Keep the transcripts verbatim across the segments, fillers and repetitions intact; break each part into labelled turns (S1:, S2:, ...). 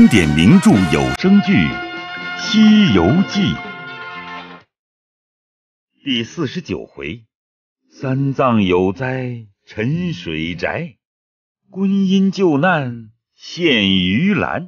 S1: 经典名著有声剧《西游记》第四十九回：三藏有灾沉水宅，观音救难现鱼篮。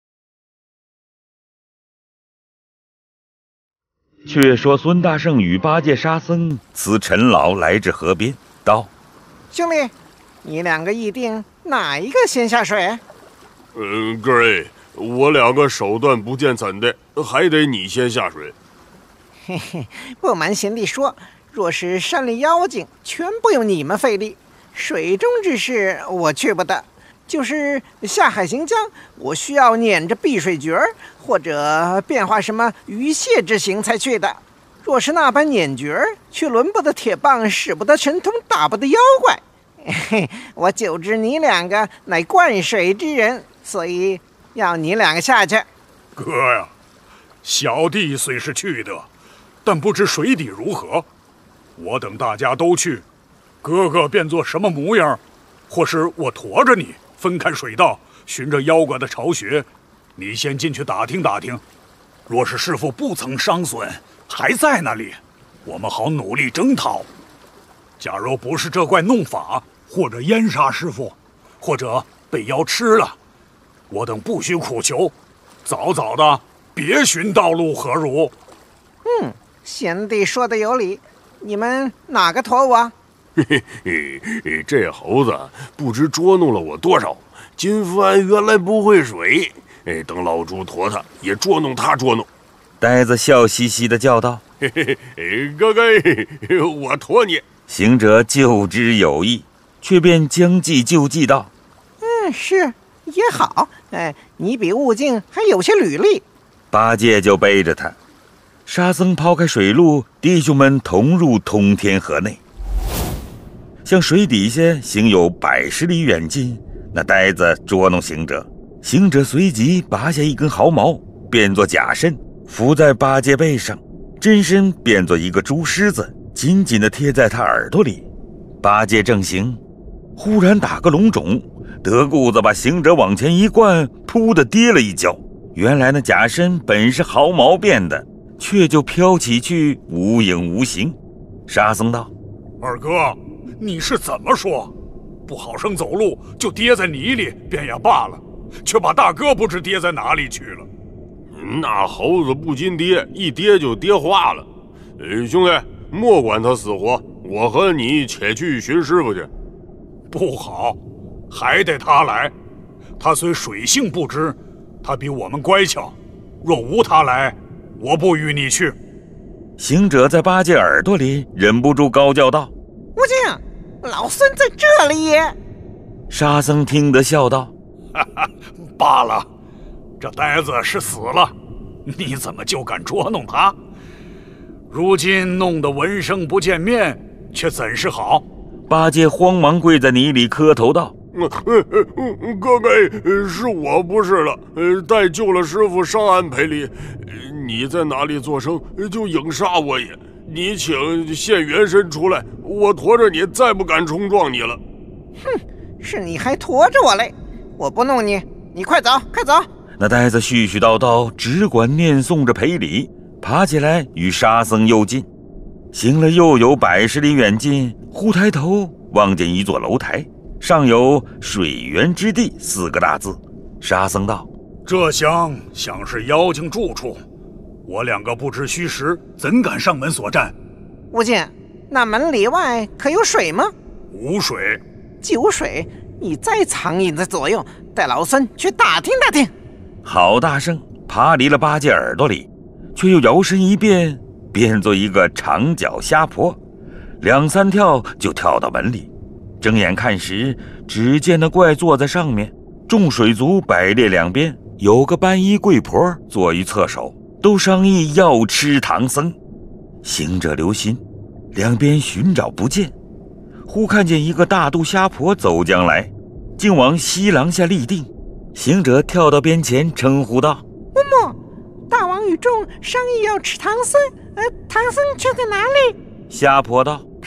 S1: 却说孙大圣与八戒、沙僧辞陈老来至河边，道：“
S2: 兄弟，你两个议定哪一个先下水？”“
S3: 嗯，哥儿，我两个手段不见怎的，还得你先下水。”“
S2: 嘿嘿，不瞒贤弟说，若是山里妖精，全不用你们费力；水中之事，我去不得。就是下海行江，我需要捻着碧水诀儿，或者变化什么鱼蟹之形才去的。若是那般捻诀儿，却轮不得铁棒，使不得神通，打不得妖怪。嘿，我久知你两个乃灌水之人，所以要你两个下去。”“
S4: 哥呀，小弟虽是去的，但不知水底如何。我等大家都去，哥哥变作什么模样，或是我驮着你分开水道，循着妖怪的巢穴，你先进去打听打听。若是师傅不曾伤损，还在那里，我们好努力征讨。假若不是这怪弄法，或者淹杀师傅，或者被妖吃了，我等不须苦求，早早的别寻道路何如？”“
S2: 嗯，贤弟说的有理，你们哪个驮我？”“
S3: 嘿嘿嘿，这猴子不知捉弄了我多少。金帆原来不会水，哎，等老猪驮他，也捉弄他捉弄。”
S1: 呆子笑嘻嘻地叫道：“
S3: 嘿嘿嘿，哥哥，我驮你。”
S1: 行者就知有意，却便将计就计道：“
S2: 嗯，是也好，哎，你比悟净还有些履历。”
S1: 八戒就背着他，沙僧抛开水路，弟兄们同入通天河内。向水底下行有百十里远近，那呆子捉弄行者，行者随即拔下一根毫毛，变作假身，伏在八戒背上，真身变作一个猪狮子，紧紧地贴在他耳朵里。八戒正行，忽然打个龙种，得顾子把行者往前一灌，扑的跌了一跤。原来那假身本是毫毛变的，却就飘起去，无影无形。沙僧道：“
S4: 二哥，你是怎么说？不好生走路就跌在泥里便也罢了，却把大哥不知跌在哪里去了。”“
S3: 那猴子不禁跌，一跌就跌化了。呃，兄弟，莫管他死活，我和你且去寻师傅去。”“
S4: 不好，还得他来。他虽水性不知，他比我们乖巧。若无他来，我不与你去。”
S1: 行者在八戒耳朵里忍不住高叫道：“
S2: 悟净，老孙在这里！”
S1: 沙僧听得笑道：“
S4: 哈哈，罢了，这呆子是死了，你怎么就敢捉弄他？如今弄得闻声不见面，却怎是好？”
S1: 八戒慌忙跪在泥里磕头道：“
S3: 哥哥，是我不是了，待救了师傅上岸赔礼。你在哪里作声，就影杀我也。你请现原身出来，我驮着你，再不敢冲撞你了。”“
S2: 哼，是你还驮着我嘞！我不弄你，你快走，快走！”
S1: 那呆子絮絮叨叨，只管念诵着赔礼，爬起来与沙僧又进。行了又有百十里远近，忽抬头望见一座楼台，上有水源之地四个大字。沙僧道：“
S4: 这厢想是妖精住处，我两个不知虚实，怎敢上门所战？”“
S2: 悟净，那门里外可有水吗？”“
S4: 无水。”“
S2: 酒水，你再藏隐在左右，带老孙去打听打听。”
S1: 好大声，爬离了八戒耳朵里，却又摇身一变，变作一个长脚虾婆，两三跳就跳到门里。睁眼看时，只见那怪坐在上面，众水族摆列两边，有个斑衣贵婆坐于侧首，都商议要吃唐僧。行者留心，两边寻找不见，忽看见一个大肚虾婆走将来，竟往西廊下立定。行者跳到边前，称呼道：“
S2: 嬷嬷，大王与众商议要吃唐僧，呃，唐僧却在哪里？”
S1: 虾婆道：“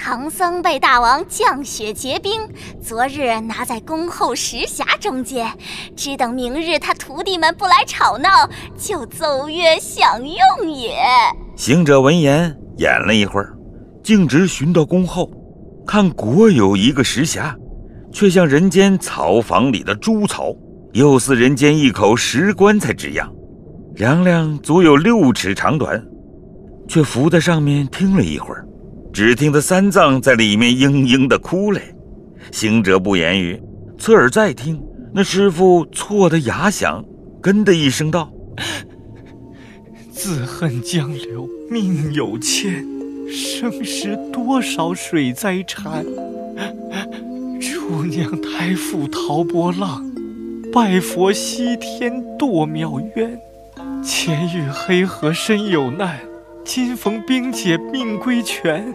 S5: 唐僧被大王降雪结冰，昨日拿在恭候石匣中间，只等明日他徒弟们不来吵闹，就奏乐享用也。
S1: 行者闻言，演了一会儿，径直寻到宫后，看果有一个石匣，却像人间草房里的猪草，又似人间一口石棺材之样，量量足有六尺长短，却伏在上面听了一会儿，只听得三藏在里面嘤嘤地哭嘞。行者不言语，侧耳再听，那师傅错得哑响，跟的一声道：
S6: 自恨江流命有欠，生时多少水灾缠。出娘胎负陶波浪，拜佛西天堕妙冤。前遇黑河身有难，今逢冰姐命归全。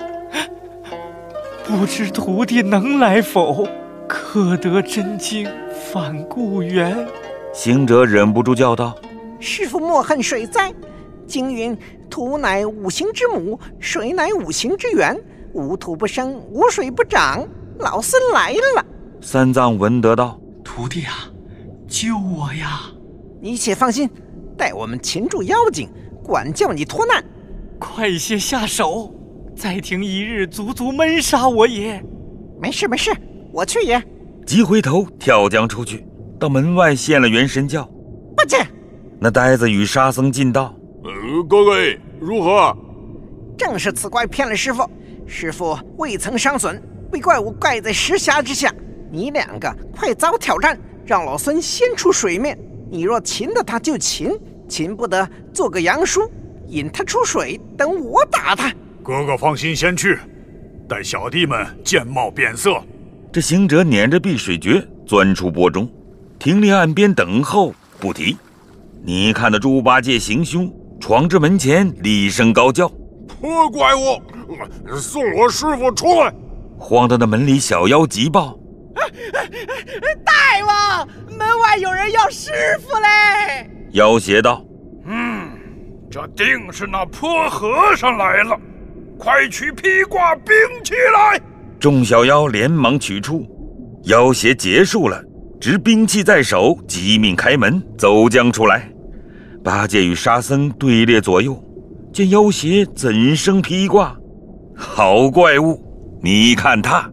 S6: 不知徒弟能来否？可得真经返故园。
S1: 行者忍不住叫道：
S2: 师父莫恨水灾，经云土乃五行之母，水乃五行之源，无土不生，无水不长。老孙来了。
S1: 三藏闻得道：
S6: 徒弟啊，救我呀！
S2: 你且放心，待我们擒住妖精，管教你脱难。
S6: 快些下手，再停一日，足足闷杀我也。
S2: 没事没事，我去也。
S1: 急回头跳将出去，到门外现了元神教。
S2: 不见。
S1: 那呆子与沙僧进道：
S3: 呃，各位如何？
S2: 正是此怪骗了师父，师父未曾伤损，被怪物盖在石匣之下。你两个快早挑战，让老孙先出水面。你若擒得他就擒，擒不得做个杨叔，引他出水，等我打他。
S4: 哥哥放心，先去，待小弟们见貌变色。
S1: 这行者捻着碧水诀钻出波中，停立岸边等候不提。你看那猪八戒行凶，闯至门前，厉声高叫：
S3: 破怪物，送我师父出来！
S1: 慌得那门里小妖急报：
S2: 大王，门外有人要师傅嘞！
S1: 妖邪道：
S4: 嗯，这定是那泼和尚来了，快取披挂兵器来！
S1: 众小妖连忙取出，妖邪结束了，执兵器在手，急命开门走将出来。八戒与沙僧队列左右，见妖邪怎生披挂？好怪物，你看他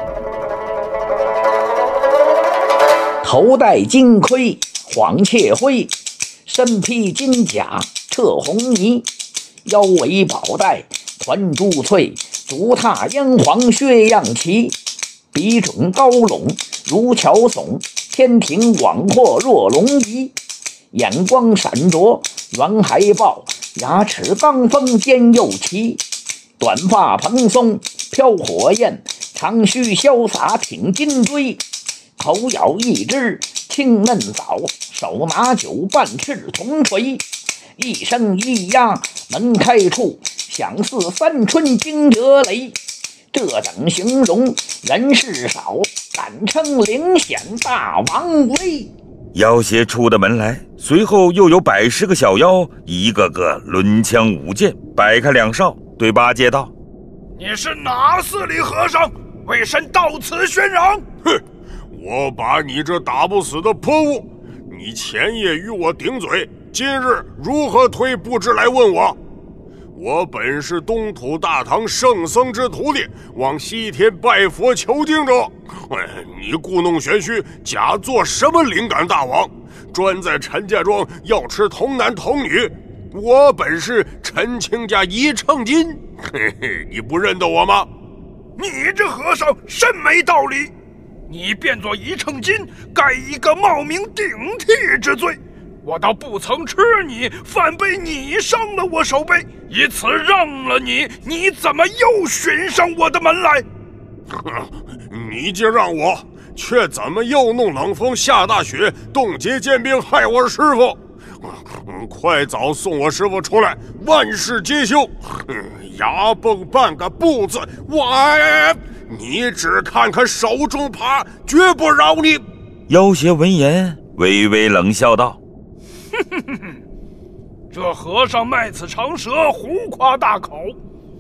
S7: 头戴金盔晃切灰，身披金甲彻红泥，腰围宝带团珠翠，足踏燕黄血样旗。鼻准高拢如乔耸，天庭广阔若龙仪。眼光闪着圆海豹，牙齿刚锋尖又齐。短发蓬松飘火焰，长须潇洒挺金锥。口咬一只青嫩枣，手拿酒半赤铜锤。一声一压门开处，响似三春惊蛰雷。这等形容人事少，敢称领显大王威。
S1: 妖邪出的门来，随后又有百十个小妖，一个个抡枪舞剑，摆开两哨，对八戒道：
S4: 你是哪寺里和尚？为甚到此喧嚷？
S3: 哼！我把你这打不死的泼物，你前夜与我顶嘴，今日如何推不知来问我？我本是东土大唐圣僧之徒弟，往西天拜佛求经者。哎，你故弄玄虚，假作什么灵感大王，专在陈家庄要吃童男童女。我本是陈清家一秤金，嘿嘿，你不认得我吗？
S4: 你这和尚甚没道理！你变作一秤金，盖一个冒名顶替之罪。我倒不曾吃你，反被你伤了我手背，以此让了你，你怎么又寻上我的门来？
S3: 你竟让我，却怎么又弄冷风下大雪，冻结坚冰，害我师傅？嗯，快早送我师傅出来，万事皆休。嗯，牙崩半个不字，我你只看看手中耙，绝不饶你。
S1: 妖邪闻言，微微冷笑道：
S4: 哼哼哼，这和尚卖此长舌，胡夸大口，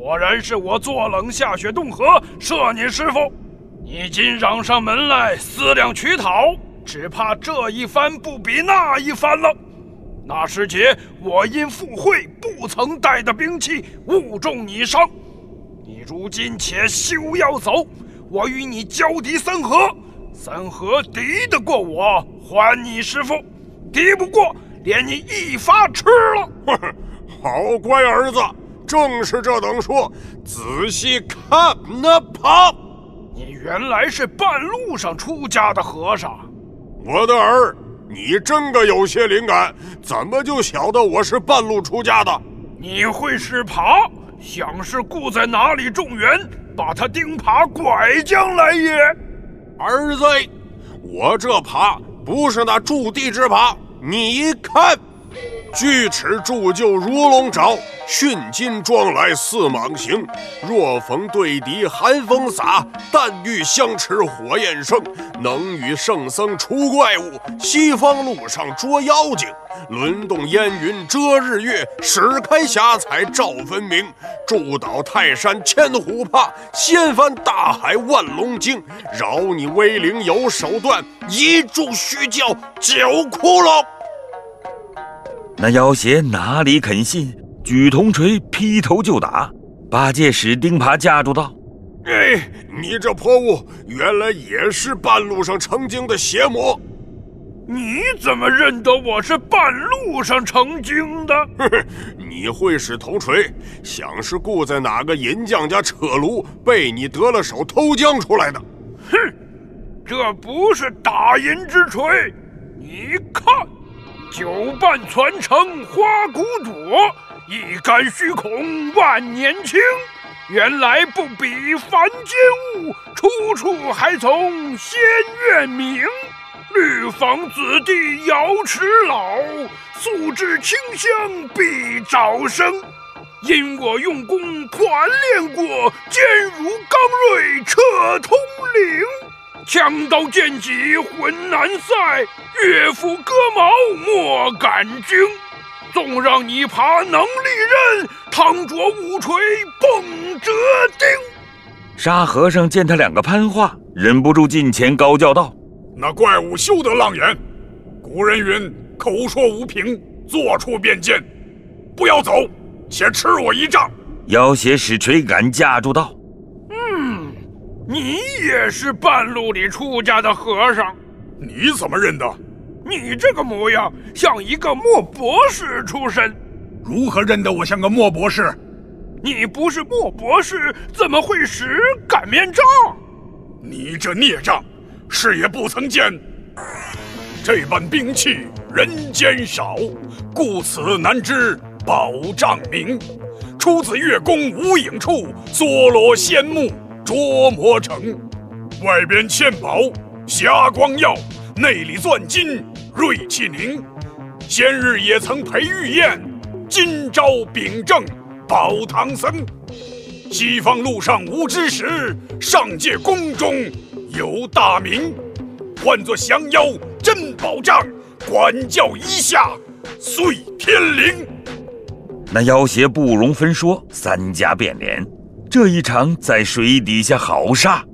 S8: 果然是我坐冷下雪洞河射你师傅。你今嚷上门来思量取讨，只怕这一番不比那一番了。那时节我因附会不曾带的兵器误中你伤，你如今且休要走，我与你交敌三合，三合敌得过我还你师傅，敌不过连你一发吃了。
S3: 好乖儿子，正是这等说，仔细看那旁。
S8: 你原来是半路上出家的和尚。
S3: 我的儿，你真个有些灵感，怎么就晓得我是半路出家的？
S8: 你会使耙，想是故在哪里种园，把他钉耙拐将来也。
S3: 儿子，我这耙不是那驻地之耙，你看，锯齿铸就如龙爪，迅金装来似蟒行。若逢对敌寒风洒，但欲相持火焰生。能与圣僧除怪物，西方路上捉妖精。轮动烟云遮日月，使开霞彩照分明。筑倒泰山千虎怕，掀翻大海万龙惊。饶你威灵有手段，一柱虚教九窟窿。
S1: 那妖邪哪里肯信，举铜锤劈头就打，八戒使钉耙架住道：“
S3: 哎，你这泼物，原来也是半路上成精的邪魔。
S8: 你怎么认得我是半路上成精的？
S3: 呵呵，你会使铜锤，想是故在哪个银匠家扯炉，被你得了手偷将出来的。
S8: 哼，这不是打银之锤，你看。”九瓣传承花骨朵，一竿虚空万年青。原来不比凡间物，出处还从仙院名。绿坊子弟瑶池老，素质清香必早生。因我用功团练过，坚如刚锐彻通灵。枪刀剑戟浑难赛，乐府歌毛莫敢惊。纵让你耙能力刃，趟着五锤蹦折钉。
S1: 沙和尚见他两个攀话，忍不住近前高叫道：“
S4: 那怪物休得浪言！古人云：口说无凭，做出便见。不要走，且吃我一杖。”
S1: 妖邪使锤杆架住道：“
S8: 嗯。”你也是半路里出家的和尚？
S4: 你怎么认得？
S8: 你这个模样像一个墨博士出身。
S4: 如何认得我像个墨博士？
S8: 你不是墨博士，怎么会使擀面杖？
S4: 你这孽障，是也不曾见。这般兵器人间少，故此难知宝杖名。出自月宫无影处，梭罗仙木琢磨成，外边嵌宝霞光耀，内里钻金锐气凝。先日也曾陪玉燕，今朝秉正保唐僧。西方路上无知识，上界宫中有大名。唤作降妖真宝杖，管教一下碎天灵。
S1: 那妖邪不容分说，三家变脸。这一场在水底下好杀。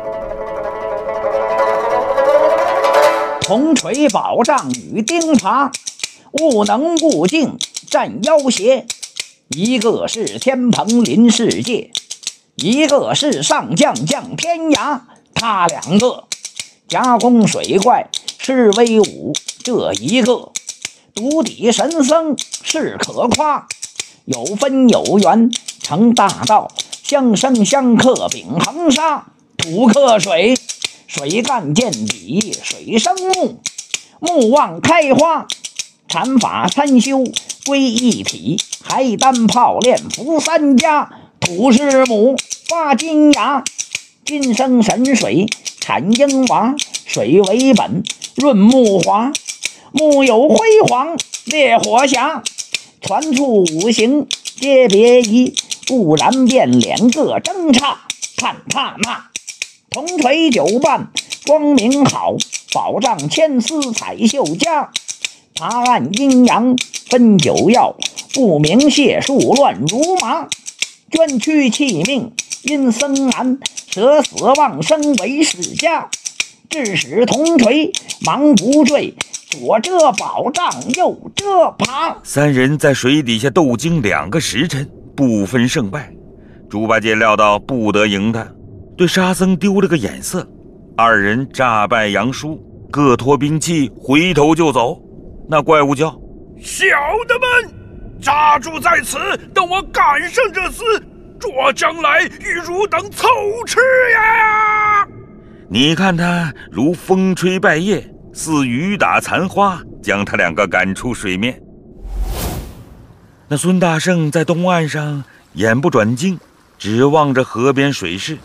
S7: 铜锤宝杖与钉耙，悟能悟境战妖邪。一个是天蓬临世界，一个是上将降天涯。他两个加工水怪是威武，这一个独抵神僧是可夸。有分有缘成大道，相生相克秉恒沙。土克水，水干见底，水生木，木旺开花。禅法参修归一体，还单炮练伏三家。土是母发金牙，金生神水产英娃。水为本润木华，木有辉煌烈火霞。传出五行皆别异，固然变脸各争差。看他那铜锤九瓣光明好，宝杖千丝彩绣佳。查案阴阳分九曜，不明解数乱如麻。 捐躯弃命，因僧难，舍死忘生为世家。致使铜锤忙不坠，左遮宝杖，右遮耙。
S1: 三人在水底下斗经两个时辰，不分胜败。猪八戒料到不得赢他，对沙僧丢了个眼色。二人诈败杨叔，各拖兵器回头就走。那怪物叫：
S8: 小的们，扎住在此，等我赶上这厮，捉将来与汝等凑吃呀！
S1: 你看他如风吹败叶，似雨打残花，将他两个赶出水面。那孙大圣在东岸上眼不转睛，只望着河边水势。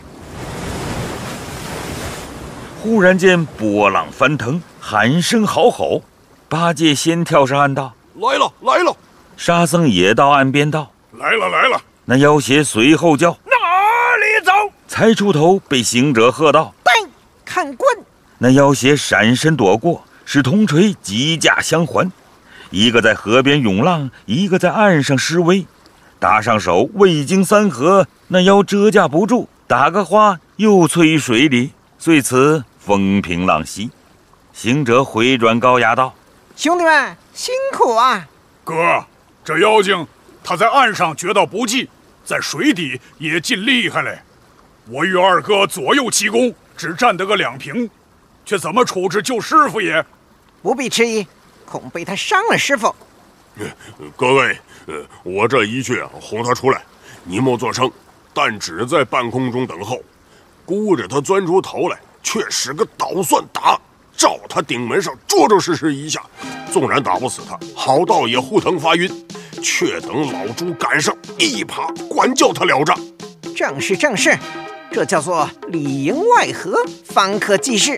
S1: 忽然间波浪翻腾，喊声嚎吼。八戒先跳上岸道：
S3: 来了来了！
S1: 沙僧也到岸边道：
S4: 来了来了！
S1: 那妖邪随后叫：
S8: 哪里走？
S1: 才出头被行者喝道：
S2: 呆，看棍！
S1: 那妖邪闪身躲过，使铜锤急驾相还。一个在河边涌浪，一个在岸上施威。搭上手，未经三合，那妖遮架不住，打个花又催于水里。遂此风平浪息。行者回转高衙道：
S2: 兄弟们辛苦啊！
S4: 哥，这妖精他在岸上觉到不济，在水底也尽厉害嘞。我与二哥左右齐攻，只占得个两平，却怎么处置救师傅也？
S2: 不必迟疑，恐被他伤了师傅。
S3: 各位，呃，我这一去啊，哄他出来，你莫作声，但只在半空中等候。估着他钻出头来，却使个捣蒜打，照他顶门上捉捉实实一下。纵然打不死他，好道也护疼发晕，却等老猪赶上一耙，管教他了账。
S2: 正是正是，这叫做里应外合，方可济事。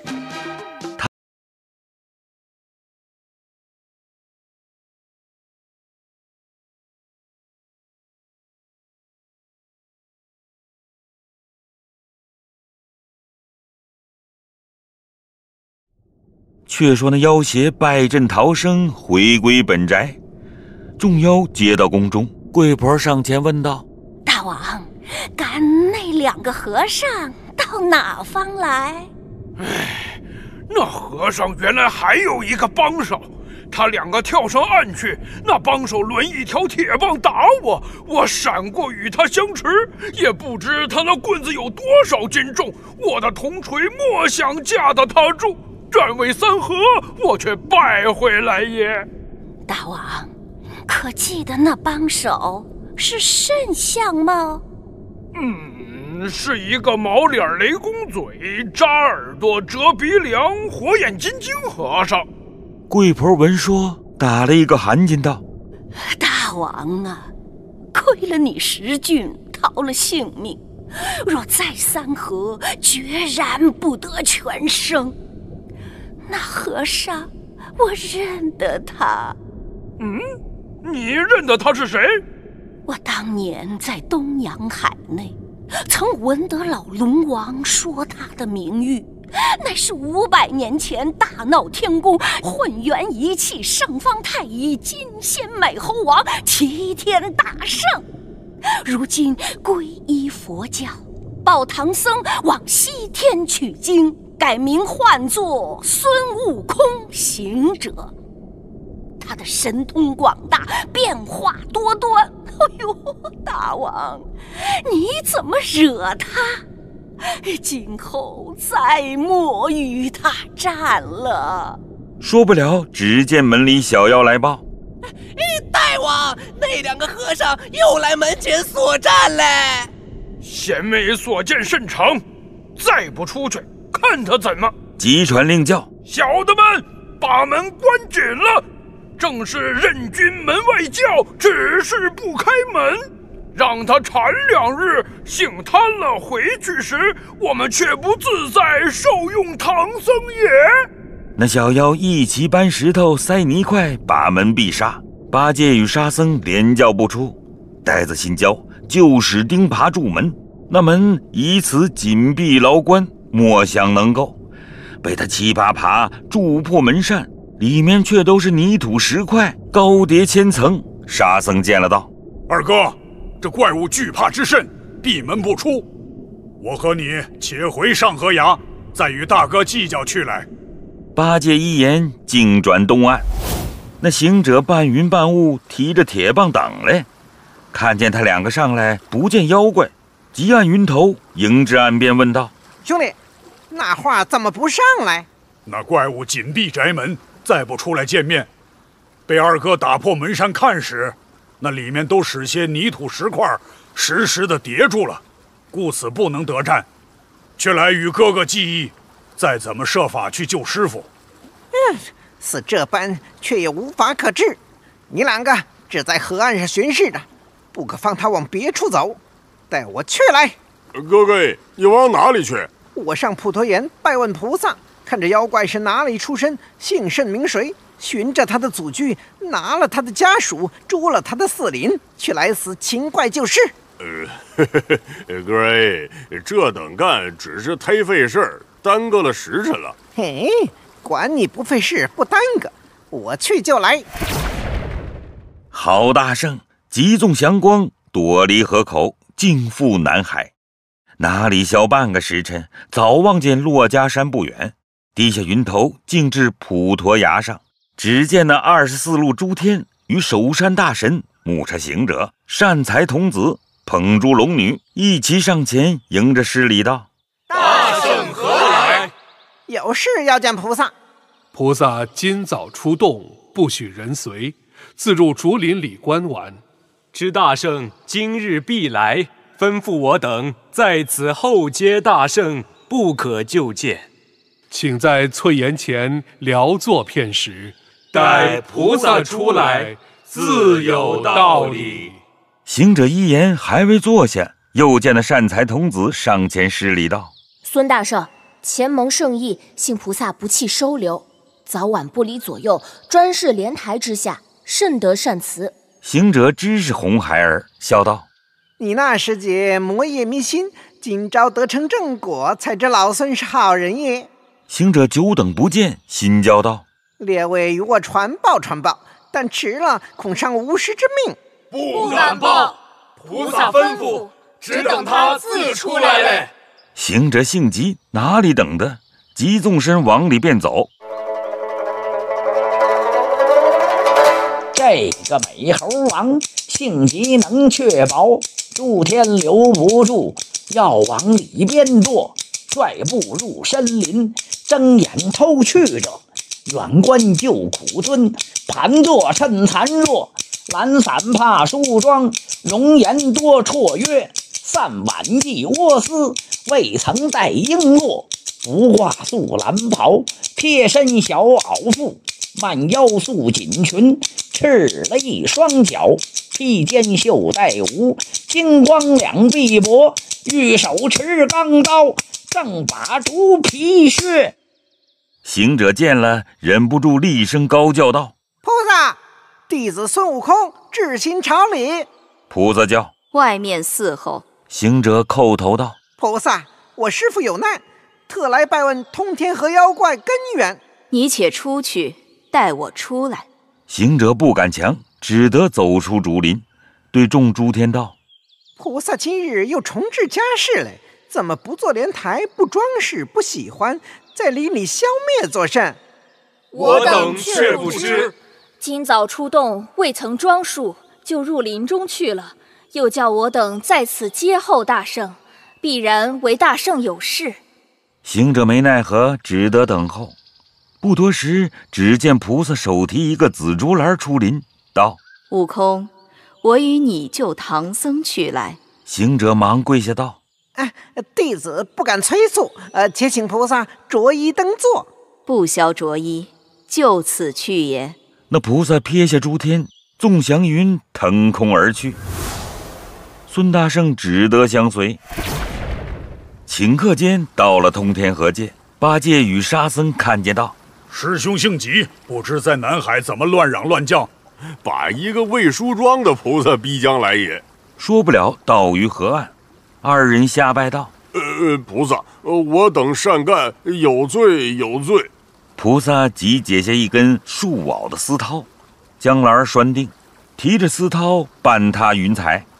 S1: 却说那妖邪败阵逃生，回归本宅。众妖接到宫中，贵婆上前问道：
S5: 大王，赶那两个和尚到哪方来？
S8: 唉，那和尚原来还有一个帮手，他两个跳上岸去，那帮手抡一条铁棒打我，我闪过与他相持，也不知他那棍子有多少斤重，我的铜锤莫想架得他住，战为三合，我却败回来也。
S5: 大王，可记得那帮手是甚相貌？
S8: 嗯，是一个毛脸雷公嘴，扎耳朵折鼻梁，火眼金睛和尚。
S1: 贵婆闻说，打了一个寒噤道：
S5: 大王啊，亏了你识俊，逃了性命，若再三合，决然不得全生。那和尚，我认得他。
S8: 嗯，你认得他是谁？
S5: 我当年在东洋海内，曾闻得老龙王说他的名誉，乃是五百年前大闹天宫，混元一气上方太乙金仙美猴王，齐天大圣。如今皈依佛教，报唐僧往西天取经，改名唤作孙悟空行者。他的神通广大，变化多端。哎呦，大王，你怎么惹他？今后再莫与他战了。
S1: 说不了，只见门里小妖来报：
S9: 大王，那两个和尚又来门前作战嘞！
S8: 贤妹所见甚诚，再不出去，看他怎么！
S1: 急传令叫：
S8: 小的们，把门关紧了。正是任君门外叫，只是不开门。让他缠两日，性贪了回去时，我们却不自在受用唐僧也。
S1: 那小妖一齐搬石头塞泥块，把门闭杀。八戒与沙僧连叫不出，呆子心焦，就使钉耙住门。那门以此紧闭牢关，莫想能够。被他七八耙铸破门扇，里面却都是泥土石块，高叠千层。沙僧见了道：
S4: 二哥， 这怪物惧怕之甚，闭门不出。我和你且回上河崖，再与大哥计较去来。
S1: 八戒一言，径转东岸。那行者半云半雾，提着铁棒等来，看见他两个上来，不见妖怪，急按云头迎至岸边，问道：“
S2: 兄弟，那话怎么不上来？”
S4: 那怪物紧闭宅门，再不出来见面。被二哥打破门扇看时，那里面都使些泥土石块，实实的叠住了，故此不能得战。却来与哥哥计议，再怎么设法去救师傅。
S2: 嗯，似这般，却也无法可治。你两个只在河岸上巡视着，不可放他往别处走。带我去来。
S3: 哥哥，你往哪里去？
S2: 我上普陀岩拜问菩萨，看这妖怪是哪里出身，姓甚名谁，循着他的祖居，拿了他的家属，诛了他的四邻，去来死秦怪救师。
S3: 呃，哥儿，这等干只是忒费事儿，耽搁了时辰了。
S2: 嘿，管你不费事不耽搁，我去就来。
S1: 郝大圣急纵祥光，躲离河口，径赴南海。哪里消半个时辰，早望见珞珈山不远，低下云头，径至普陀崖上。只见那二十四路诸天与守山大神、木叉行者、善财童子、捧珠龙女一齐上前迎着施礼道：“
S10: 大圣何来？
S2: 有事要见菩萨。”
S10: 菩萨今早出洞，不许人随，自入竹林里观玩。
S11: 知大圣今日必来，吩咐我等在此候接大圣，不可就见。
S10: 请在翠岩前聊坐片时，
S11: 待菩萨出来，自有道理。
S1: 行者一言还未坐下，又见那善财童子上前施礼道：“
S12: 孙大圣，前蒙圣意，幸菩萨不弃收留，早晚不离左右，专事莲台之下，甚得善慈。”
S1: 行者知是红孩儿，笑道：“
S2: 你那师姐魔业迷心，今朝得成正果，才知老孙是好人也。”
S1: 行者久等不见，心焦道：“
S2: 列位与我传报传报，但迟了恐伤无师之命。”
S10: 不敢报，菩萨吩咐，只等他自出来嘞。
S1: 行者性急，哪里等的，急纵身往里便走。
S7: 这个美猴王性急能确保，诸天留不住，要往里边躲，率步入深林，睁眼偷去者，远观救苦尊，盘坐趁残弱，懒散怕梳妆，容颜多绰约，散晚髻窝丝，未曾带璎珞，不挂素蓝袍，贴身小袄妇，慢腰素锦裙，赤了一双脚，披肩袖带舞，金光两臂膊，玉手持钢刀，正把竹皮削。
S1: 行者见了，忍不住厉声高叫道：“
S2: 菩萨，弟子孙悟空至心朝礼。”
S1: 菩萨叫：“
S13: 外面伺候。”
S1: 行者叩头道：“
S2: 菩萨，我师父有难，特来拜问通天河妖怪根源。”
S13: 你且出去，待我出来。
S1: 行者不敢强，只得走出竹林，对众诸天道：“
S2: 菩萨今日又重置家事来，怎么不做莲台，不装饰，不喜欢，在里里消灭作甚？”
S10: 我等却不知。
S12: 今早出洞，未曾装束，就入林中去了，又叫我等在此接候大圣，必然为大圣有事。
S1: 行者没奈何，只得等候。不多时，只见菩萨手提一个紫竹篮出林，道：“
S13: 悟空，我与你救唐僧去来。”
S1: 行者忙跪下道：“
S2: 哎，弟子不敢催促，呃，且请菩萨着衣登座。”
S13: 不消着衣，就此去也。
S1: 那菩萨撇下诸天，纵祥云腾空而去。孙大圣只得相随。顷刻间到了通天河界，八戒与沙僧看见道：“
S4: 师兄性急，不知在南海怎么乱嚷乱叫，
S3: 把一个未梳妆的菩萨逼将来也。”
S1: 说不了，到于河岸，二人下拜道：“
S3: 呃，菩萨，我等善干，有罪有罪。”
S1: 菩萨即解下一根束袄的丝绦，将篮拴定，提着丝绦伴他云彩，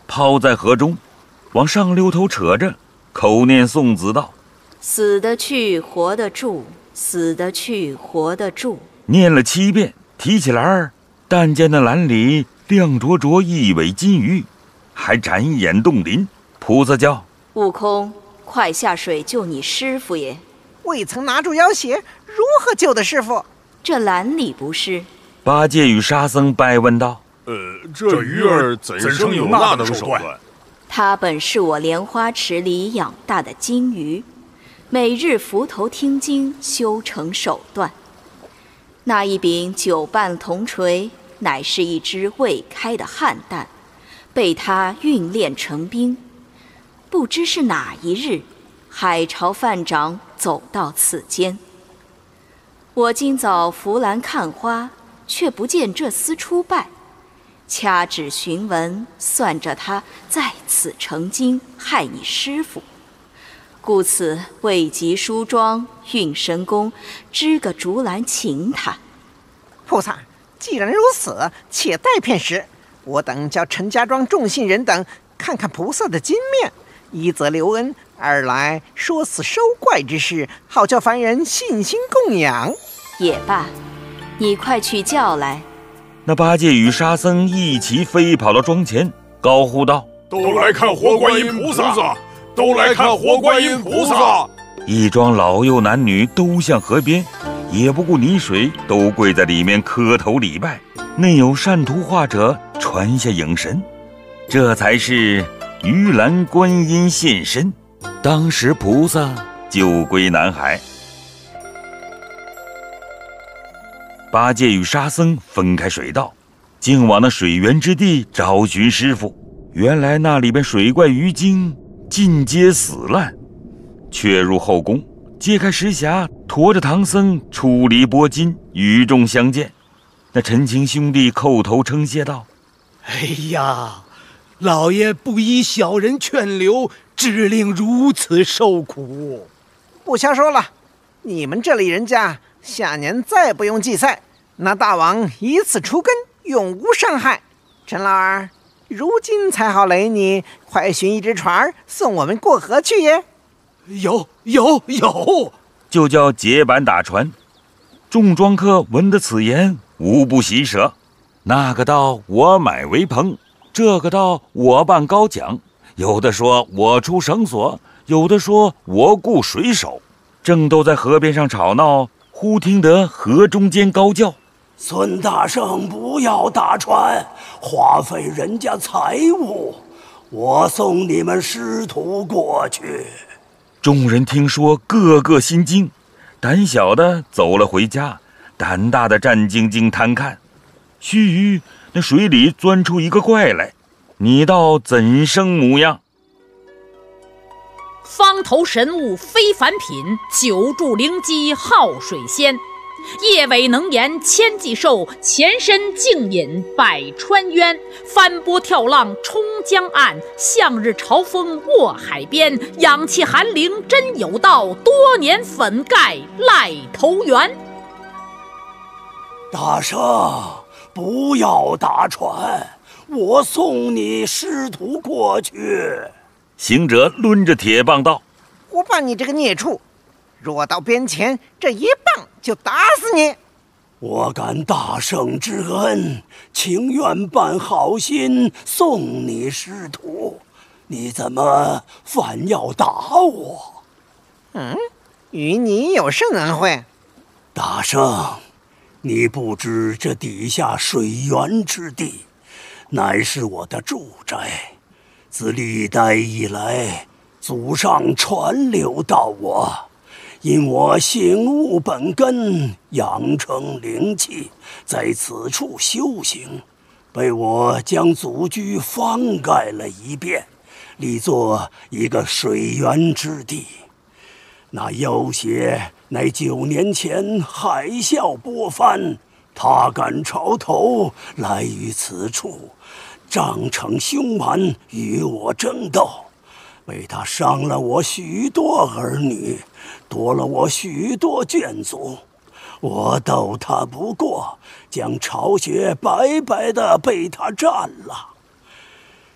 S1: 抛在河中，往上溜头扯着，口念诵子道：“
S13: 死得去，活得住；死得去，活得住。”
S1: 念了七遍，提起来，但见那篮里亮灼灼一尾金鱼，还展眼动鳞。菩萨叫：“
S13: 悟空，快下水救你师傅也！”
S2: 未曾拿住妖邪，如何救的师傅？
S13: 这篮里不是？
S1: 八戒与沙僧拜问道：“
S3: 呃，这鱼儿怎生有那等手段？”
S13: 它本是我莲花池里养大的金鱼，每日伏头听经，修成手段。那一柄九瓣铜锤，乃是一只未开的汉蛋，被它运炼成兵。不知是哪一日，海潮泛涨，走到此间。我今早扶栏看花，却不见这厮出拜，掐指寻文，算着他在此成精，害你师傅，故此未及梳妆，运神功，织个竹篮请他。
S2: 菩萨，既然如此，且待片时，我等叫陈家庄众信人等看看菩萨的金面，一则留恩，二来说此收怪之事，好叫凡人信心供养。
S13: 也罢，你快去叫来。
S1: 那八戒与沙僧一齐飞跑到庄前，高呼道：“
S3: 都来看活观音菩萨！都来看活观音菩萨！”
S1: 一庄老幼男女都向河边，也不顾泥水，都跪在里面磕头礼拜。内有善图画者传下影神，这才是鱼篮观音现身。当时菩萨就归南海。八戒与沙僧分开水道，竟往那水源之地找寻师傅。原来那里边水怪鱼精尽皆死烂，却入后宫，揭开石匣，驮着唐僧出离波金，与众相见。那陈情兄弟叩头称谢道：“
S14: 哎呀，老爷不依小人劝留，只令如此受苦。”
S2: 不消说了，你们这里人家下年再不用祭赛，那大王以此除根，永无伤害。陈老儿，如今才好累你，快寻一只船送我们过河去耶！
S14: 有有有，
S1: 就叫结板打船。众庄客闻得此言，无不喜舍。那个道我买为棚，这个道我办高桨，有的说我出绳索，有的说我雇水手。正都在河边上吵闹，忽听得河中间高叫：“
S15: 孙大圣，不要打船，花费人家财物，我送你们师徒过去。”
S1: 众人听说，个个心惊，胆小的走了回家，胆大的战兢兢贪看。须臾，那水里钻出一个怪来，你道怎生模样？
S16: 方头神物非凡品，九柱灵机好水仙。叶尾能言千计寿，前身静饮百川渊。翻波跳浪冲江岸，向日朝风卧海边。氧气寒灵真有道，多年粉盖赖头圆。
S15: 大圣，不要打船，我送你师徒过去。
S1: 行者抡着铁棒道：“
S2: 我办你这个孽畜，若到边前，这一棒就打死你！”
S15: 我感大圣之恩，情愿办好心送你师徒，你怎么反要打我？
S2: 嗯，与你有甚恩惠？
S15: 大圣，你不知这底下水源之地，乃是我的住宅。自历代以来，祖上传流到我，因我醒悟本根，养成灵气，在此处修行，被我将祖居翻盖了一遍，立作一个水源之地。那妖邪乃九年前海啸波翻，他敢朝头来于此处，仗逞凶蛮，与我争斗，被他伤了我许多儿女，夺了我许多眷族。我斗他不过，将巢穴白白的被他占了。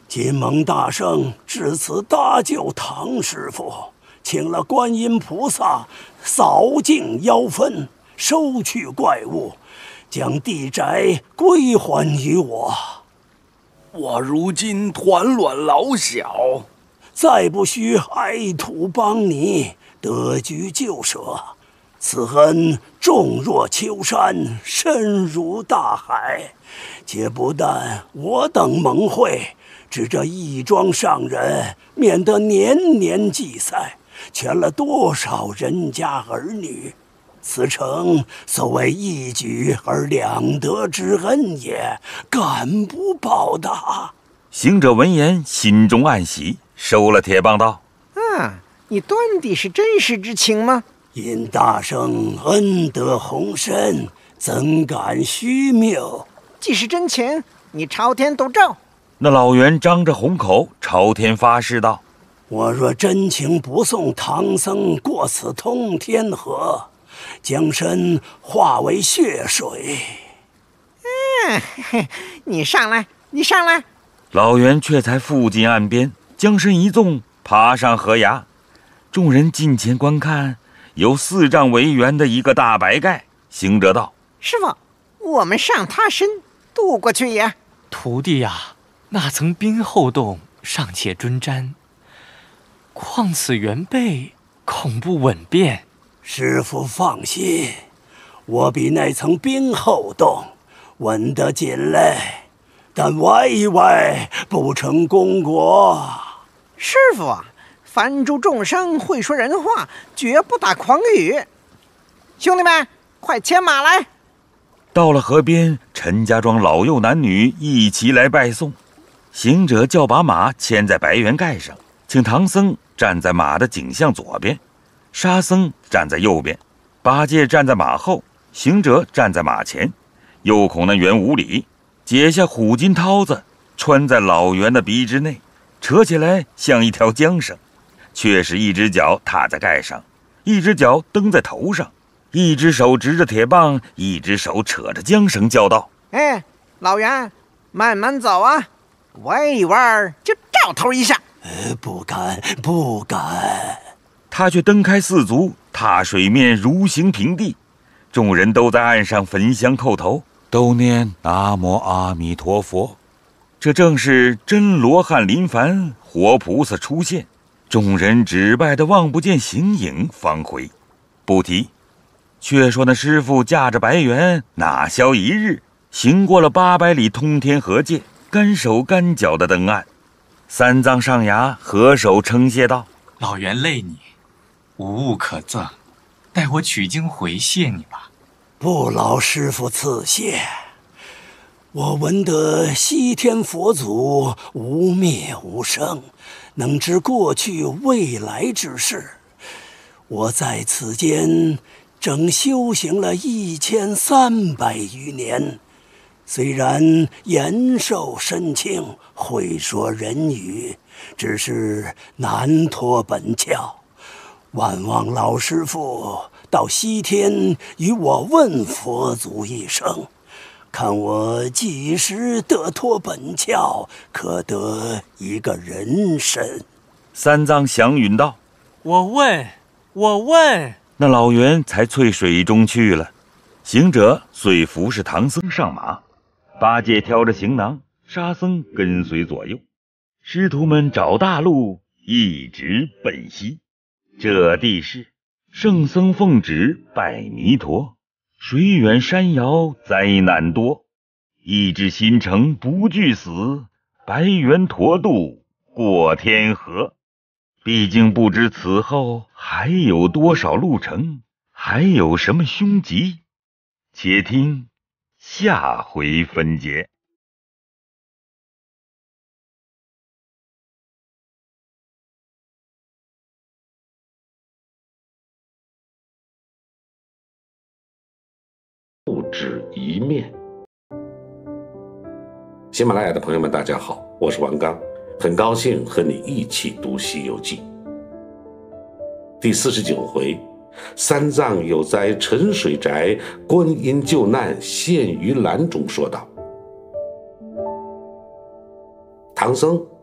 S15: 金蒙大圣至此搭救唐师傅，请了观音菩萨扫净妖氛，收去怪物，将地宅归还于我。
S17: 我如今团卵老小，
S15: 再不需爱徒帮你得居救舍，此恩重若丘山，深如大海。且不但我等蒙晦，指着义庄上人，免得年年祭赛，全了多少人家儿女。此诚所谓一举而两得之恩也，敢不报答？
S1: 行者闻言，心中暗喜，收了铁棒道：“
S2: 啊，你断底是真实之情吗？
S15: 因大圣恩德宏深，怎敢虚谬？
S2: 既是真情，你朝天斗咒。”
S1: 那老袁张着红口，朝天发誓道：“
S15: 我若真情不送唐僧过此通天河，将身化为血水。”
S2: 嗯，嘿，你上来，你上来。
S1: 老袁却才附近岸边，将身一纵，爬上河崖。众人近前观看，有四丈为圆的一个大白盖。行者道：“
S2: 师傅，我们上他身渡过去也。”
S6: 徒弟呀、啊，那层冰厚洞尚且尊瞻，况此原背恐不稳便。
S15: 师傅放心，我比那层冰厚洞稳得紧嘞，但歪一歪不成功果。
S2: 师傅啊，凡诸众生会说人话，绝不打诳语。兄弟们，快牵马来！
S1: 到了河边，陈家庄老幼男女一齐来拜送。行者叫把马牵在白猿盖上，请唐僧站在马的颈项左边，沙僧站在右边，八戒站在马后，行者站在马前。又恐那猿无礼，解下虎筋绦子，穿在老猿的鼻之内，扯起来像一条缰绳，却是一只脚踏在盖上，一只脚蹬在头上，一只手执着铁棒，一只手扯着缰绳，叫道：“
S2: 哎，老袁，慢慢走啊，歪一弯就照头一下。”
S15: 呃，不敢，不敢。
S1: 他却蹬开四足，踏水面如行平地。众人都在岸上焚香叩头，都念南无阿弥陀佛。这正是真罗汉临凡，活菩萨出现。众人只拜得望不见形影，方回。不提，却说那师傅驾着白猿，哪消一日，行过了八百里通天河界，干手干脚的登岸。三藏上崖，合手称谢道：“
S6: 老袁累你，无物可赠，待我取经回谢你吧。”
S15: 不劳师傅赐谢。我闻得西天佛祖无灭无生，能知过去未来之事。我在此间整修行了一千三百余年，虽然延寿身轻，会说人语，只是难脱本窍。万望老师傅到西天与我问佛祖一声，看我几时得脱本窍，可得一个人身。
S1: 三藏祥允道：“
S6: 我问，我问。”
S1: 那老袁才退水中去了。行者遂服侍唐僧上马，八戒挑着行囊，沙僧跟随左右。师徒们找大路，一直奔西。这地是圣僧奉旨拜弥陀，水远山遥灾难多，一至新城不惧死，白猿驮渡过天河。毕竟不知此后还有多少路程，还有什么凶吉，且听下回分解。
S18: 不止一面。喜马拉雅的朋友们，大家好，我是王刚，很高兴和你一起读《西游记》第四十九回，三藏有灾沉水宅，观音救难现于栏中说道：唐僧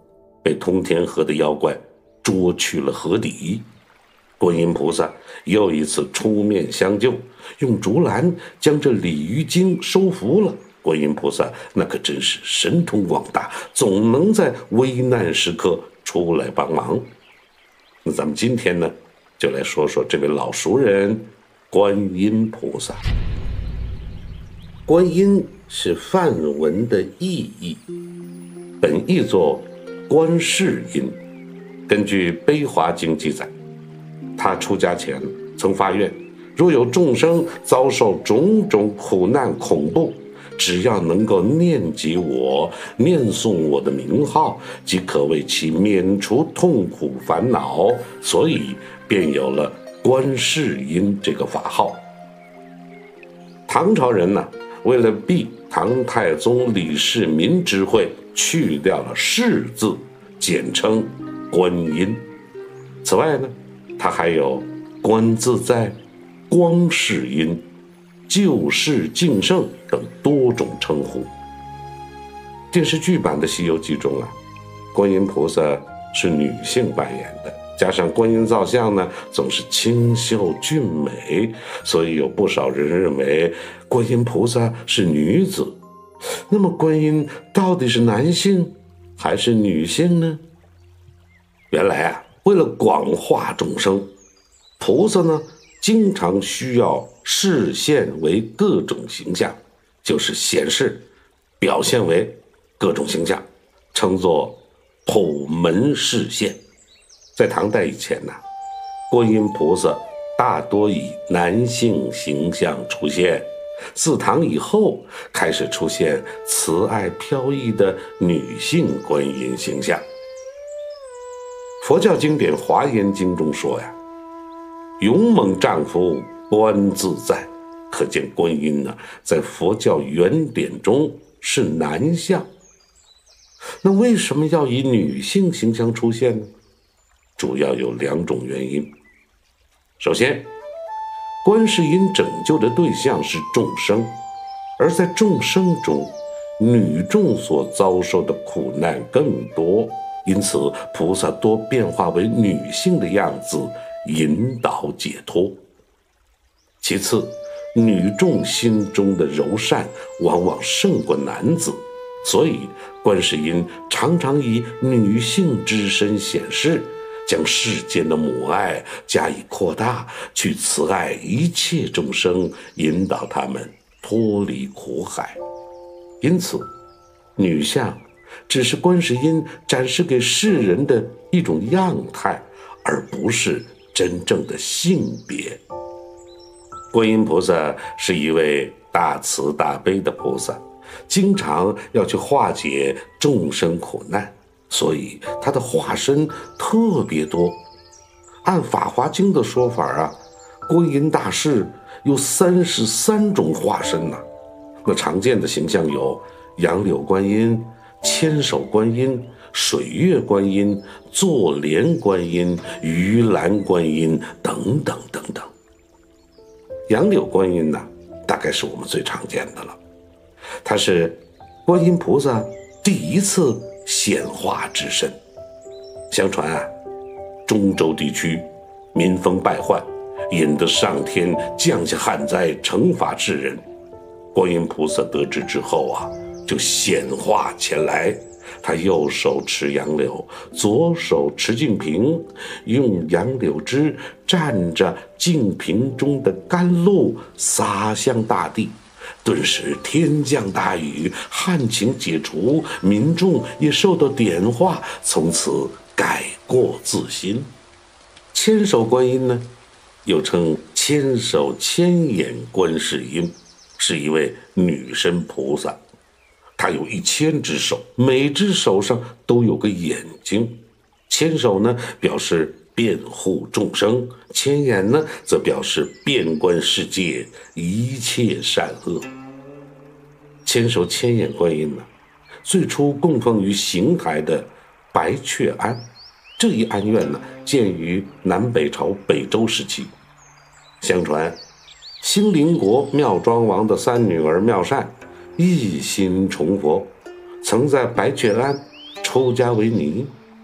S18: 被通天河的妖怪捉去了河底。观音菩萨又一次出面相救，用竹篮将这鲤鱼精收服了。观音菩萨那可真是神通广大，总能在危难时刻出来帮忙。那咱们今天呢，就来说说这位老熟人观音菩萨。观音是梵文的意译，本译作观世音。根据《悲华经》记载，他出家前曾发愿，若有众生遭受种种苦难恐怖，只要能够念及我，念诵我的名号，即可为其免除痛苦烦恼，所以便有了观世音这个法号。唐朝人呢，为了避唐太宗李世民之讳，去掉了世字，简称观音。此外呢，他还有观自在、光世音、救世敬圣等多种称呼。电视剧版的《西游记》中啊，观音菩萨是女性扮演的，加上观音造像呢总是清秀俊美，所以有不少人认为观音菩萨是女子。那么观音到底是男性还是女性呢？原来啊，为了广化众生，菩萨呢经常需要示现为各种形象，就是显示表现为各种形象，称作普门示现。在唐代以前呢，观音菩萨大多以男性形象出现，自唐以后开始出现慈爱飘逸的女性观音形象。佛教经典《华严经》中说呀，勇猛丈夫观自在，可见观音呢，在佛教原典中是男相。那为什么要以女性形象出现呢？主要有两种原因。首先，观世音拯救的对象是众生，而在众生中，女众所遭受的苦难更多，因此菩萨多变化为女性的样子，引导解脱。其次，女众心中的柔善往往胜过男子，所以观世音常常以女性之身显示，将世间的母爱加以扩大，去慈爱一切众生，引导他们脱离苦海。因此，女相只是观世音展示给世人的一种样态，而不是真正的性别。观音菩萨是一位大慈大悲的菩萨，经常要去化解众生苦难，所以他的化身特别多。按《法华经》的说法啊，观音大士有三十三种化身呢、啊。那常见的形象有杨柳观音、千手观音、水月观音、坐莲观音、鱼篮观音等等等等。杨柳观音呢，大概是我们最常见的了。它是观音菩萨第一次显化之身。相传啊，中州地区民风败坏，引得上天降下旱灾，惩罚世人。观音菩萨得知之后啊，就显化前来。他右手持杨柳，左手持净瓶，用杨柳枝蘸着净瓶中的甘露洒向大地，顿时天降大雨，旱情解除，民众也受到点化，从此改过自新。千手观音呢，又称千手千眼观世音，是一位女神菩萨。她有一千只手，每只手上都有个眼睛。千手呢，表示辩护众生；千眼呢，则表示遍观世界一切善恶。千手千眼观音呢，最初供奉于邢台的白雀庵。这一庵院呢，建于南北朝北周时期。相传，兴宁国妙庄王的三女儿妙善一心崇佛，曾在白雀庵出家为尼。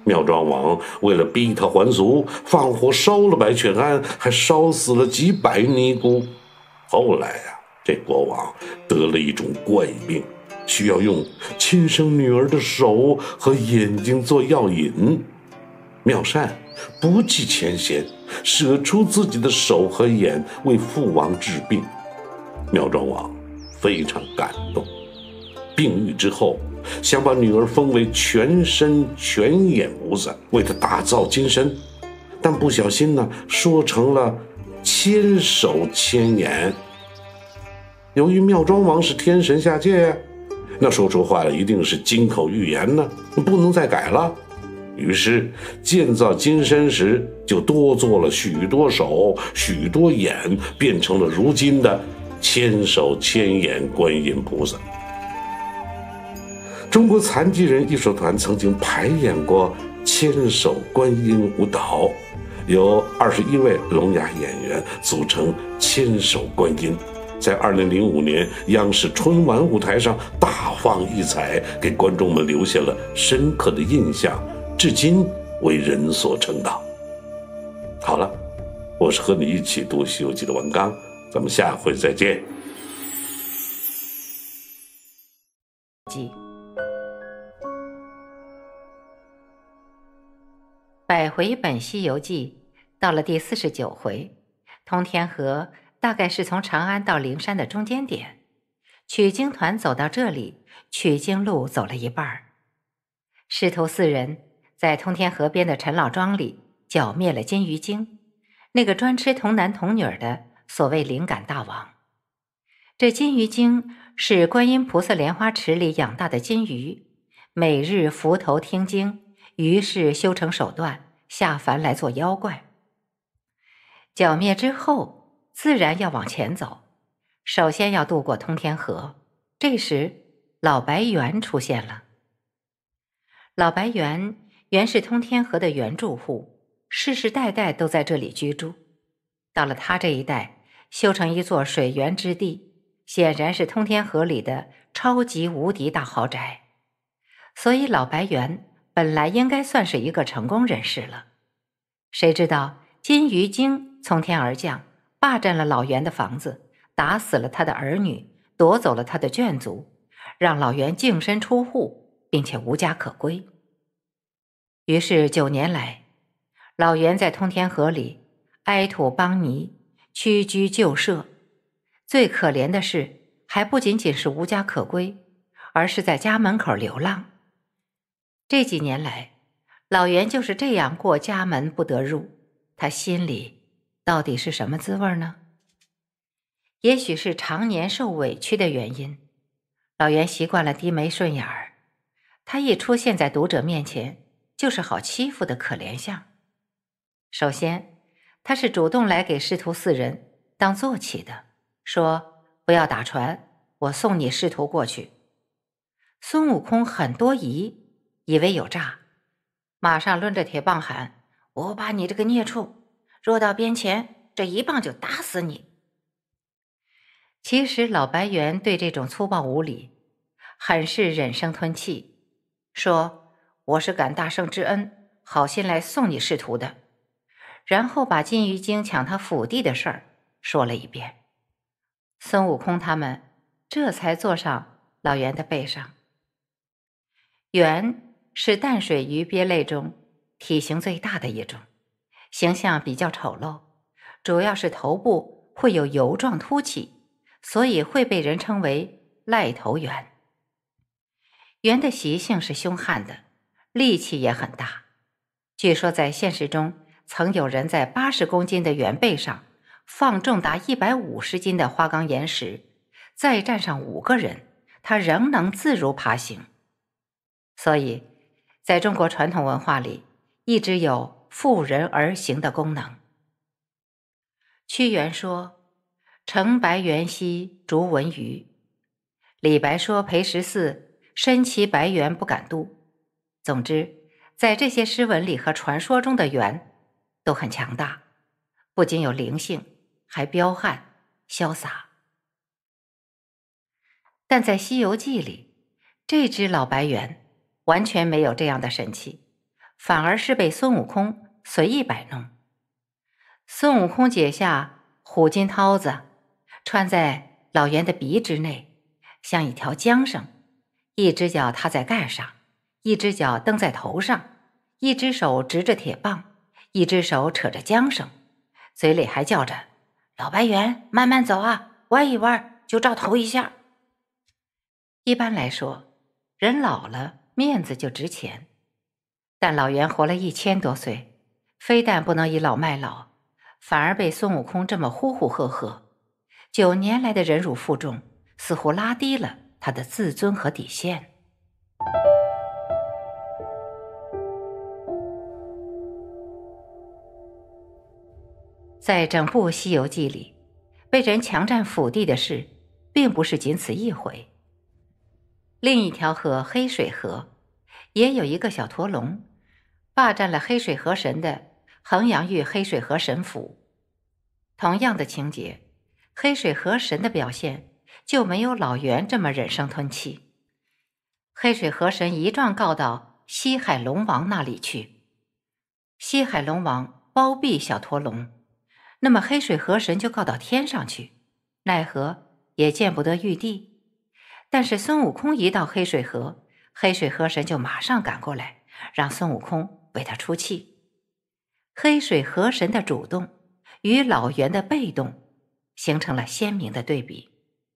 S18: 妙庄王为了逼他还俗，放火烧了白雀庵，还烧死了几百尼姑。后来啊，这国王得了一种怪病，需要用亲生女儿的手和眼睛做药引。妙善不计前嫌，舍出自己的手和眼为父王治病。妙庄王非常感动，病愈之后，想把女儿封为全身全眼菩萨，为她打造金身，但不小心呢，说成了千手千眼。由于妙庄王是天神下界呀，那说出话来一定是金口玉言呢，不能再改了。于是建造金身时，就多做了许多手、许多眼，变成了如今的千手千眼观音菩萨。中国残疾人艺术团曾经排演过千手观音舞蹈，由二十一位聋哑演员组成千手观音，在二零零五年央视春晚舞台上大放异彩，给观众们留下了深刻的印象，至今为人所称道。好了，我是和你一起读《西游记》的王刚，咱们下回再见。
S19: 百回本《西游记》到了第四十九回，通天河大概是从长安到灵山的中间点，取经团走到这里，取经路走了一半。师徒四人在通天河边的陈老庄里剿灭了金鱼精，那个专吃童男童女的所谓灵感大王。这金鱼精是观音菩萨莲花池里养大的金鱼，每日伏头听经，于是修成手段下凡来做妖怪。剿灭之后，自然要往前走，首先要渡过通天河。这时老白猿出现了。老白猿原是通天河的原住户，世世代代都在这里居住。到了他这一代，修成一座水源之地，显然是通天河里的超级无敌大豪宅。所以老白猿本来应该算是一个成功人士了。谁知道金鱼精从天而降，霸占了老袁的房子，打死了他的儿女，夺走了他的眷族，让老袁净身出户，并且无家可归。于是九年来，老袁在通天河里哀土邦尼，屈居旧舍。最可怜的是，还不仅仅是无家可归，而是在家门口流浪。这几年来，老袁就是这样过家门不得入，他心里到底是什么滋味呢？也许是常年受委屈的原因，老袁习惯了低眉顺眼儿，他一出现在读者面前，就是好欺负的可怜相。首先，他是主动来给师徒四人当坐骑的，说不要打船，我送你师徒过去。孙悟空很多疑，以为有诈，马上抡着铁棒喊：我把你这个孽畜，若到边前，这一棒就打死你。其实老白猿对这种粗暴无礼很是忍声吞气，说我是感大圣之恩，好心来送你师徒的，然后把金鱼精抢他府地的事儿说了一遍。孙悟空他们这才坐上老袁的背上。猿是淡水鱼鳖类中体型最大的一种，形象比较丑陋，主要是头部会有油状凸起，所以会被人称为癞头猿。猿的习性是凶悍的，力气也很大。据说在现实中，曾有人在八十公斤的猿背上放重达一百五十斤的花岗岩石，再站上五个人，他仍能自如爬行。所以在中国传统文化里，一直有负人而行的功能。屈原说乘白猿兮逐文鱼，李白说裴十四身骑白猿不敢渡。总之，在这些诗文里和传说中的猿都很强大，不仅有灵性，还彪悍潇洒。但在《西游记》里，这只老白猿完全没有这样的神气， 反而是被孙悟空随意摆弄。孙悟空解下虎筋绦子，穿在老袁的鼻之内，像一条缰绳，一只脚踏在盖上，一只脚蹬在头上，一只手执着铁棒，一只手扯着缰绳，嘴里还叫着：“老白猿，慢慢走啊，弯一弯就照头一下。”一般来说，人老了面子就值钱，但老袁活了一千多岁，非但不能倚老卖老，反而被孙悟空这么呼呼喝喝，九年来的忍辱负重似乎拉低了他的自尊和底线。在整部《西游记》里，被人强占府地的事并不是仅此一回。另一条河黑水河也有一个小驼龙霸占了黑水河神的衡阳玉黑水河神府。同样的情节，黑水河神的表现就没有老袁这么忍声吞气。黑水河神一状告到西海龙王那里去，西海龙王包庇小驼龙，那么黑水河神就告到天上去，奈何也见不得玉帝。但是孙悟空一到黑水河，黑水河神就马上赶过来，让孙悟空为他出气。黑水河神的主动与老袁的被动形成了鲜明的对比。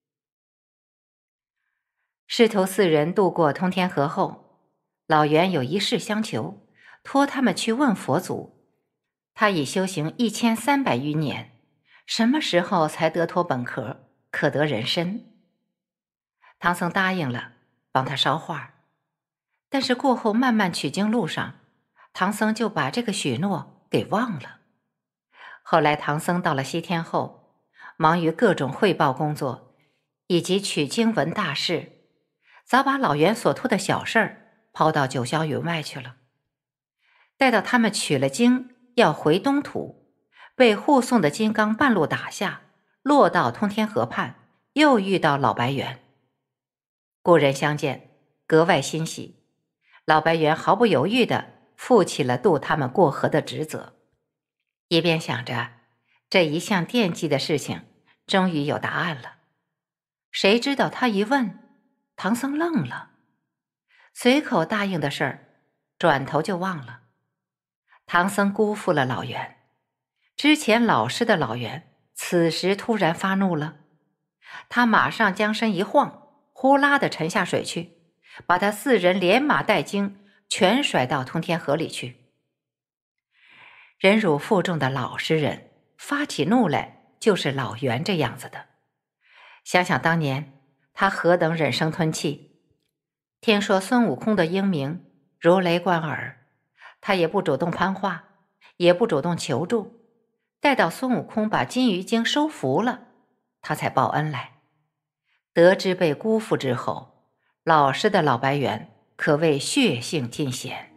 S19: 师徒四人渡过通天河后，老袁有一事相求，托他们去问佛祖。他已修行一千三百余年，什么时候才得脱本壳，可得人身？唐僧答应了，帮他捎话。但是过后漫漫取经路上，唐僧就把这个许诺给忘了。后来唐僧到了西天后，忙于各种汇报工作以及取经文大事，早把老袁所托的小事儿抛到九霄云外去了。待到他们取了经要回东土，被护送的金刚半路打下，落到通天河畔，又遇到老白猿。故人相见，格外欣喜。老白猿毫不犹豫地负起了渡他们过河的职责，一边想着这一向惦记的事情终于有答案了。谁知道他一问，唐僧愣了，随口答应的事儿，转头就忘了。唐僧辜负了老袁，之前老实的老袁此时突然发怒了，他马上将身一晃，呼啦地沉下水去，把他四人连马带经全甩到通天河里去。忍辱负重的老实人发起怒来就是老袁这样子的。想想当年他何等忍声吞气，听说孙悟空的英名如雷贯耳，他也不主动攀话，也不主动求助，待到孙悟空把金鱼精收服了，他才报恩来。得知被辜负之后，老实的老白猿可谓血性尽显。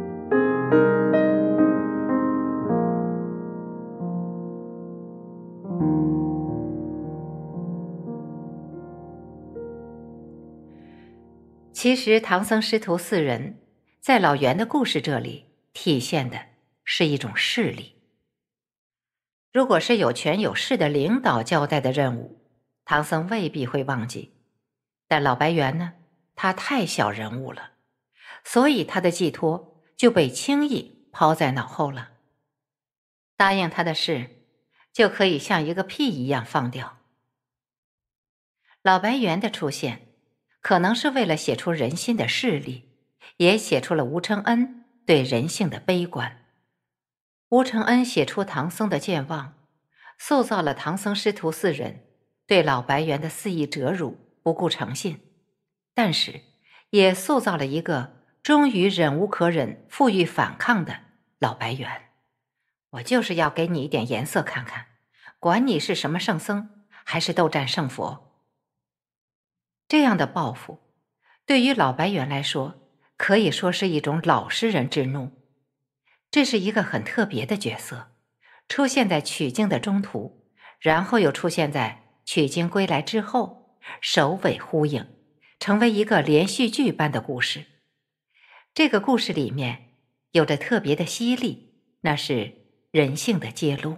S19: 其实唐僧师徒四人在老袁的故事这里体现的是一种势力。如果是有权有势的领导交代的任务，唐僧未必会忘记，但老白猿呢，他太小人物了，所以他的寄托就被轻易抛在脑后了。答应他的事就可以像一个屁一样放掉。老白猿的出现可能是为了写出人心的势力，也写出了吴承恩对人性的悲观。吴承恩写出唐僧的健忘，塑造了唐僧师徒四人对老白猿的肆意折辱，不顾诚信，但是也塑造了一个终于忍无可忍，负隅反抗的老白猿。我就是要给你一点颜色看看，管你是什么圣僧还是斗战胜佛。这样的报复对于老白猿来说，可以说是一种老实人之怒。这是一个很特别的角色，出现在取经的中途，然后又出现在取经归来之后，首尾呼应，成为一个连续剧般的故事。这个故事里面有着特别的犀利，那是人性的揭露。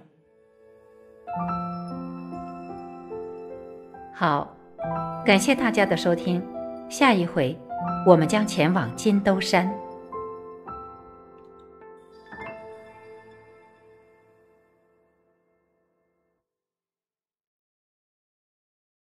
S19: 好，感谢大家的收听，下一回我们将前往金兜山。